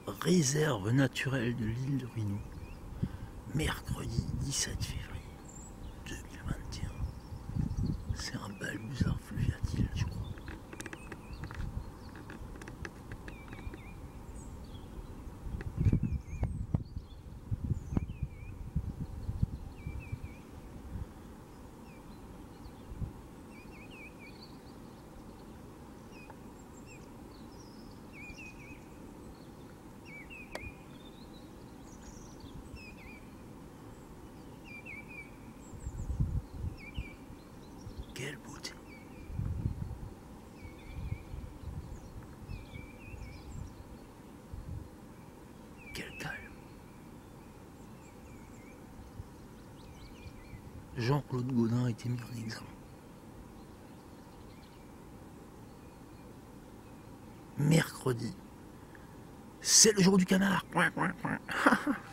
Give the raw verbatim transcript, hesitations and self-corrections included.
réserve naturelle de l'île de Rhinau, mercredi dix-sept février deux mille vingt et un. C'est un balbuzard fluviatile, je crois. Quelle beauté! Quel calme! Jean-Claude Gaudin a été mis en examen. Mercredi, c'est le jour du canard.